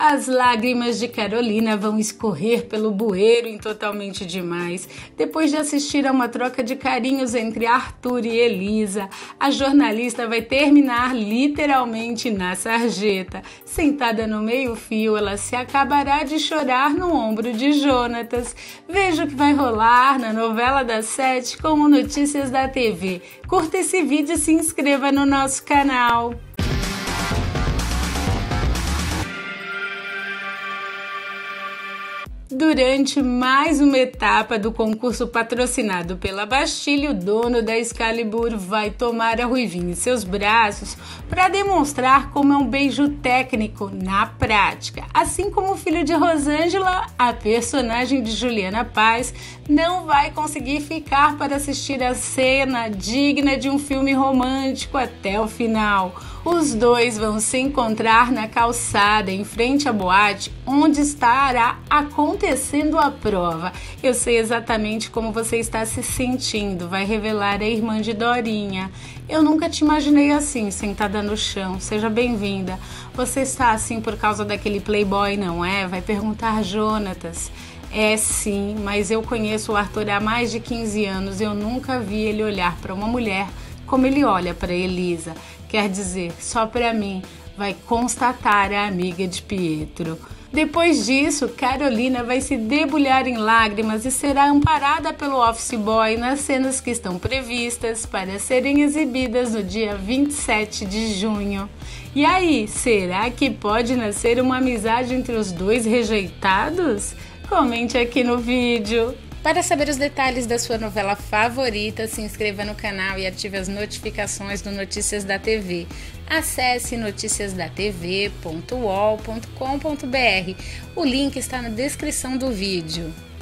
As lágrimas de Carolina vão escorrer pelo bueiro em Totalmente Demais. Depois de assistir a uma troca de carinhos entre Arthur e Elisa, a jornalista vai terminar literalmente na sarjeta. Sentada no meio-fio, ela se acabará de chorar no ombro de Jonatas. Veja o que vai rolar na novela das 7 com o Notícias da TV. Curta esse vídeo e se inscreva no nosso canal. Durante mais uma etapa do concurso patrocinado pela Bastilha, o dono da Excalibur vai tomar a Ruivinha em seus braços para demonstrar como é um beijo técnico na prática. Assim como o filho de Rosângela, a personagem de Juliana Paz não vai conseguir ficar para assistir a cena digna de um filme romântico até o final. Os dois vão se encontrar na calçada em frente à boate, onde estará acontecendo a prova. Eu sei exatamente como você está se sentindo, vai revelar a irmã de Dorinha. Eu nunca te imaginei assim, sentada no chão. Seja bem-vinda. Você está assim por causa daquele playboy, não é? Vai perguntar Jonatas. É sim, mas eu conheço o Arthur há mais de 15 anos e eu nunca vi ele olhar para uma mulher como ele olha para Elisa. Quer dizer, só para mim, vai constatar a amiga de Pietro. Depois disso, Carolina vai se debulhar em lágrimas e será amparada pelo office boy nas cenas que estão previstas para serem exibidas no dia 27 de junho. E aí, será que pode nascer uma amizade entre os dois rejeitados? Comente aqui no vídeo. Para saber os detalhes da sua novela favorita, se inscreva no canal e ative as notificações do Notícias da TV. Acesse noticiasdatv.uol.com.br. O link está na descrição do vídeo.